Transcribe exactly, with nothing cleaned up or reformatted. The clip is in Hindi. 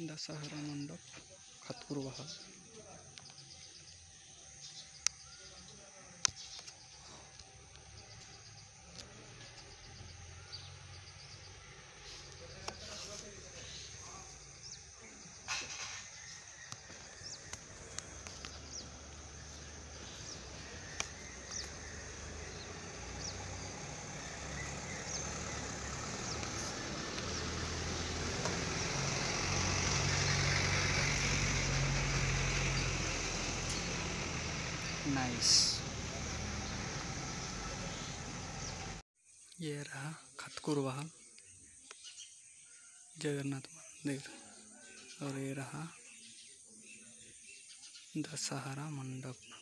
दशहरा मंडप खतकुर बहाल। नाइस। ये रहा खतकुर बहाल जगन्नाथ मंदिर और ये रहा दशहरा मंडप।